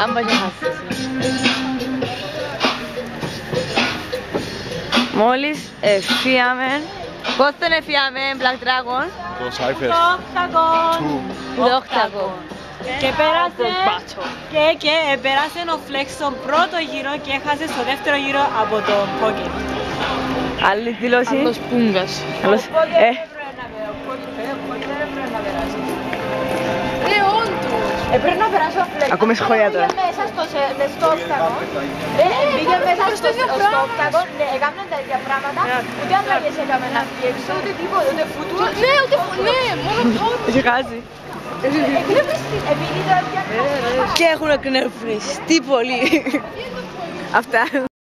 Αν πάει να χάσεις. Μόλις εφύαμε. Πώς τον εφύαμε, Black Dragon? Το Cyphers. Το Octagon. Και πέρασε ο Flex στον πρώτο γύρο και έχασε στο δεύτερο γύρο από το Pocket. Άλλη δήλωση. Άλλος Πούγκας. Άλλος. Πρέπει να περάσει ο Flex. Ακούμε σχόλια τώρα. Πήγε μέσα στο Octagon. Πήγε μέσα στο Octagon. Έκαναν τα ίδια πράγματα. Ούτε αλλαγές έκαμε να βγει έξω, ούτε τίποτα, ούτε φούτουρο. Ναι, μόνο τότε. Έχει χάσει. Επειδή το έπιανε. Και έχουν εκνευριστεί πολύ. Αυτά.